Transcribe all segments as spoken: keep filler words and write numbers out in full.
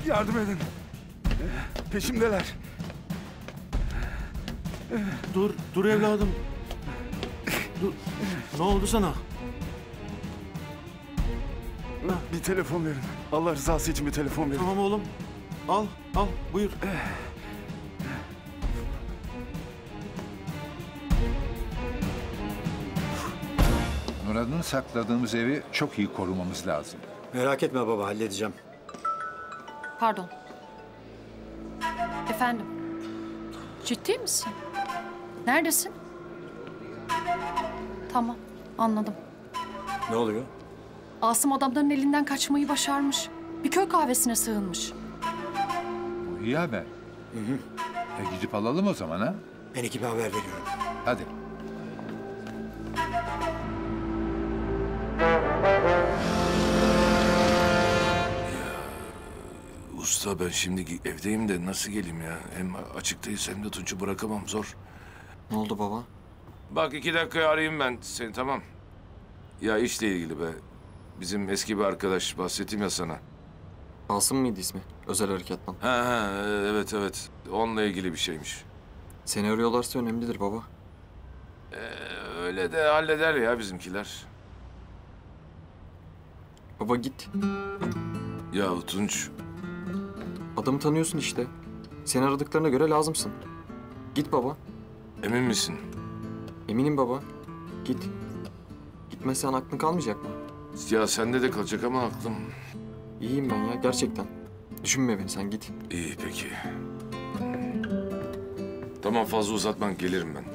Yardım edin. Peşimdeler. Dur, dur evladım. Dur. Ne oldu sana? Bir telefon verin. Allah rızası için bir telefon verin. Tamam oğlum. Al, al. Buyur. Murat'ın sakladığımız evi çok iyi korumamız lazım. Merak etme baba, halledeceğim. Pardon. Efendim? Ciddi misin? Neredesin? Tamam, anladım. Ne oluyor? Asım adamların elinden kaçmayı başarmış. Bir köy kahvesine sığınmış. Bu iyi haber. Hı hı. E gidip alalım o zaman ha? Ben ekibe haber veriyorum. Hadi. Usta ben şimdi evdeyim de nasıl geleyim ya? Hem açıktayız hem de Tunç'u bırakamam, zor. Ne oldu baba? Bak iki dakikaya arayayım ben seni, tamam. Ya işle ilgili be. Bizim eski bir arkadaş, bahsettim ya sana. Asım mıydı ismi? Özel harekattan. Ha ha evet evet. Onunla ilgili bir şeymiş. Seni arıyorlarsa önemlidir baba. Ee, öyle de halleder ya bizimkiler. Baba git. Ya Tunç. Adamı tanıyorsun işte. Seni aradıklarına göre lazımsın. Git baba. Emin misin? Eminim baba. Git. Gitmezsen aklın kalmayacak mı? Ya sende de kalacak ama aklım. İyiyim ben ya gerçekten. Düşünme beni, sen git. İyi peki. Tamam fazla uzatman, gelirim ben.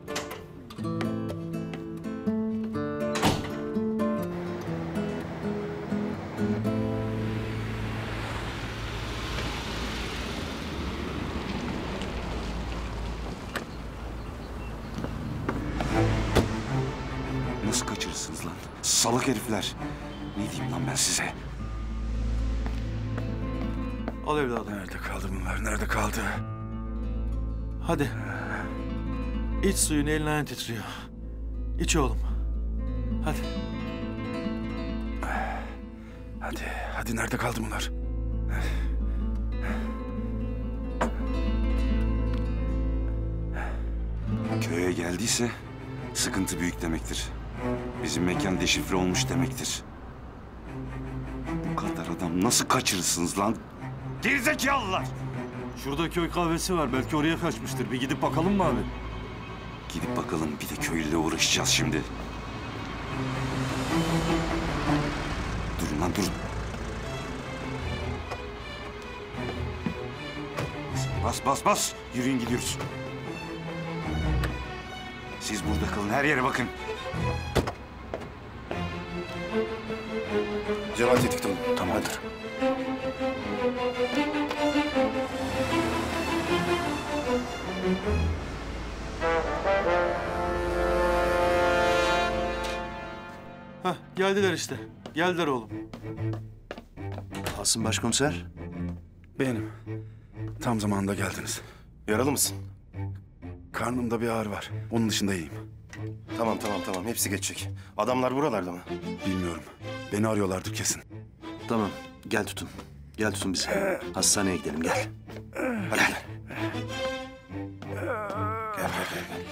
Nasıl kaçırırsınız lan? Salak herifler. Ne diyeyim lan ben size? Al evladım. Nerede kaldı bunlar? Nerede kaldı? Hadi. İç suyunu, elin ayağın titriyor. İç oğlum. Hadi. Hadi, hadi nerede kaldı bunlar? Köye geldiyse sıkıntı büyük demektir. Bizim mekan deşifre olmuş demektir. Bu kadar adam nasıl kaçırırsınız lan? Gerizekalılar! Şurada köy kahvesi var. Belki oraya kaçmıştır. Bir gidip bakalım mı abi? Gidip bakalım, bir de köylüyle uğraşacağız şimdi. Durun lan durun. Bas bas bas. Yürüyün gidiyoruz. Siz burada kalın, her yere bakın. Cemal tetikte olun. Tamamdır. Hah, geldiler işte. Geldiler oğlum. Asım başkomiser. Benim. Tam zamanında geldiniz. Yaralı mısın? Karnımda bir ağrı var. Onun dışında iyiyim. Tamam tamam tamam, hepsi geçecek. Adamlar buralarda mı? Bilmiyorum. Beni arıyorlardır kesin. Tamam, gel tutun. Gel tutun bizi. Hastaneye gidelim, gel. Hadi gel. Gel gel gel. gel.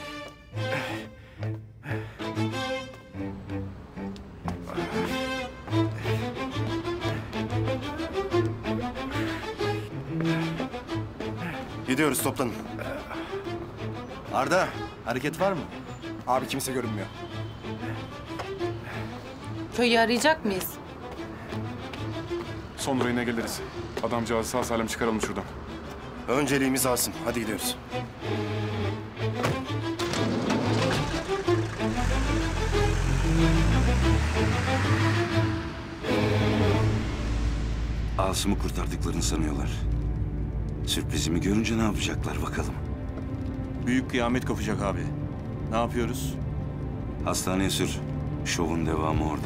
Gidiyoruz, toplanın. Arda, hareket var mı? Abi kimse görünmüyor. Köyü arayacak mıyız? Sonra yine geliriz. Adamcağızı sağ salim çıkaralım şuradan. Önceliğimiz Asım. Hadi gidiyoruz. Asım'ı kurtardıklarını sanıyorlar. Sürprizimi görünce ne yapacaklar bakalım. Büyük kıyamet kopacak abi. Ne yapıyoruz? Hastaneye sür. Şovun devamı orada.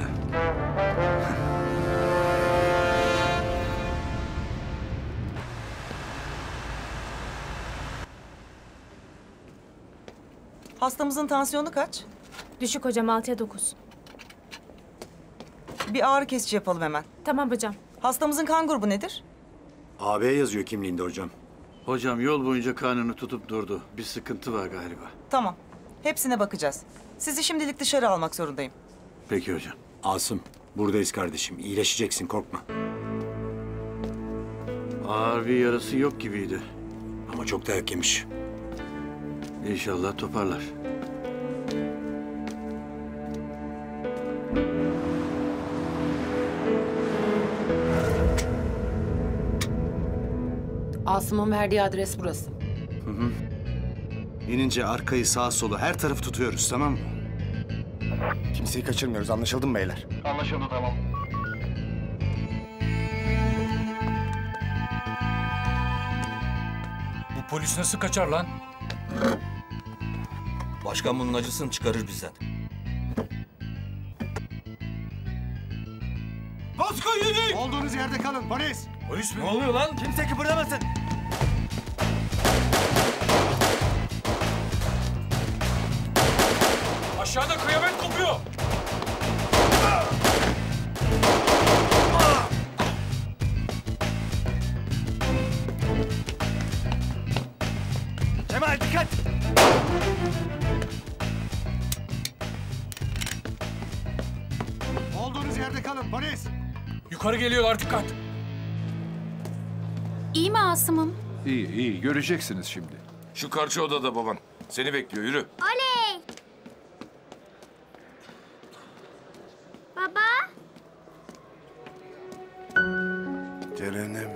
Hastamızın tansiyonu kaç? Düşük hocam, altıya dokuz. Bir ağrı kesici yapalım hemen. Tamam hocam. Hastamızın kan grubu nedir? A B yazıyor kimliğinde hocam. Hocam yol boyunca karnını tutup durdu. Bir sıkıntı var galiba. Tamam. Hepsine bakacağız. Sizi şimdilik dışarı almak zorundayım. Peki hocam. Asım, buradayız kardeşim. İyileşeceksin, korkma. Ağır bir yarası yok gibiydi. Ama çok dayak yemiş. İnşallah toparlar. Asım'ın verdiği adres burası. Hı hı. İnince arkayı, sağa, solu her tarafı tutuyoruz, tamam mı? Kimseyi kaçırmıyoruz, anlaşıldı mı beyler? Anlaşıldı, tamam. Bu polis nasıl kaçar lan? Başkan bunun acısını çıkarır bizden. Baskın yedik! Olduğunuz yerde kalın, polis! Polis mi? Ne oluyor lan? Kimse kıpırdamasın! Aşağıda kıyamet kopuyor. Cemal dikkat! Olduğunuz yerde kalın, polis! Yukarı geliyorlar, dikkat. İyi mi Asım'ım? İyi iyi göreceksiniz şimdi. Şu karşı odada baban. Seni bekliyor, yürü. Oley! Baba? Ceren'im.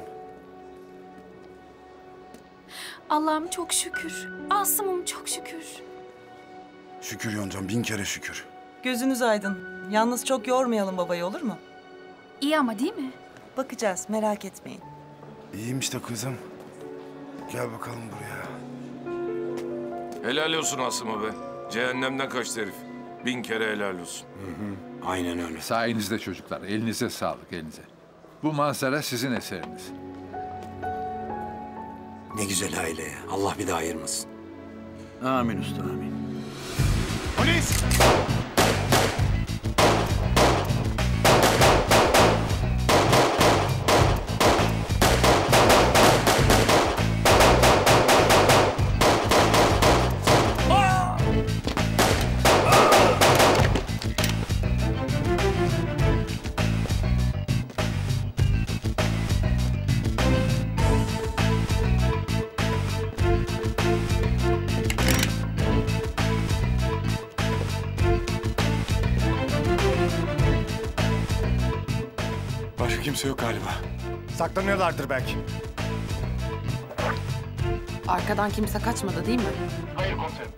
Allah'ım çok şükür. Asım'ım çok şükür. Şükür Yoncam, bin kere şükür. Gözünüz aydın. Yalnız çok yormayalım babayı, olur mu? İyi ama değil mi? Bakacağız, merak etmeyin. İyiyim işte kızım. Gel bakalım buraya. Helal olsun Asım'a be. Cehennemden kaçtı herif. Bin kere helal olsun. Hı hı. Aynen öyle. Sayenizde çocuklar. Elinize sağlık, elinize. Bu manzara sizin eseriniz. Ne güzel aile ya. Allah bir daha ayırmasın. Amin usta, amin. Polis! Başka kimse yok galiba. Saklanıyorlardır belki. Arkadan kimse kaçmadı değil mi? Hayır komiserim.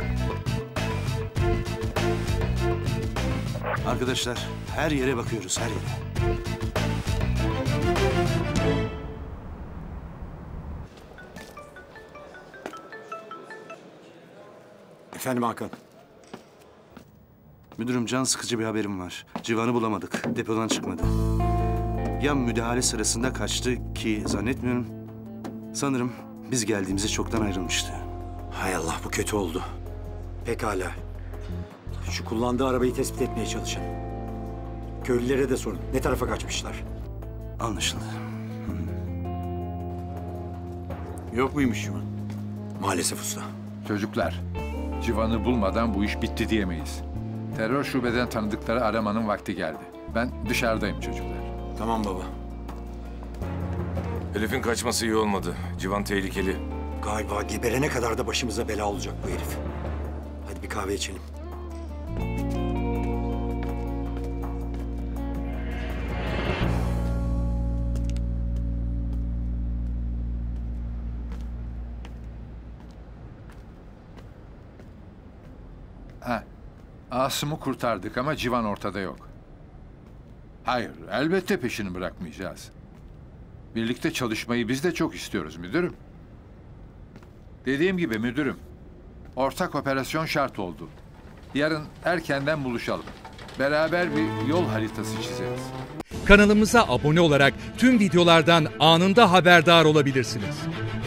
Arkadaşlar, her yere bakıyoruz, her yere. Efendim Hakan. Müdürüm, can sıkıcı bir haberim var. Civan'ı bulamadık. Depodan çıkmadı. Ya müdahale sırasında kaçtı ki zannetmiyorum. Sanırım biz geldiğimizde çoktan ayrılmıştı. Hay Allah, bu kötü oldu. Pekala. Şu kullandığı arabayı tespit etmeye çalışın. Köylülere de sorun. Ne tarafa kaçmışlar? Anlaşıldı. Yok muymuş Civan? Maalesef usta. Çocuklar, Civan'ı bulmadan bu iş bitti diyemeyiz. Terör şubeden tanıdıkları aramanın vakti geldi. Ben dışarıdayım çocuklar. Tamam baba. Herifin kaçması iyi olmadı. Civan tehlikeli. Galiba geberene kadar da başımıza bela olacak bu herif. Hadi bir kahve içelim. Ha, Asım'ı kurtardık ama Civan ortada yok. Hayır, elbette peşini bırakmayacağız. Birlikte çalışmayı biz de çok istiyoruz müdürüm. Dediğim gibi müdürüm, ortak operasyon şart oldu. Yarın erkenden buluşalım. Beraber bir yol haritası çizeriz. Kanalımıza abone olarak tüm videolardan anında haberdar olabilirsiniz.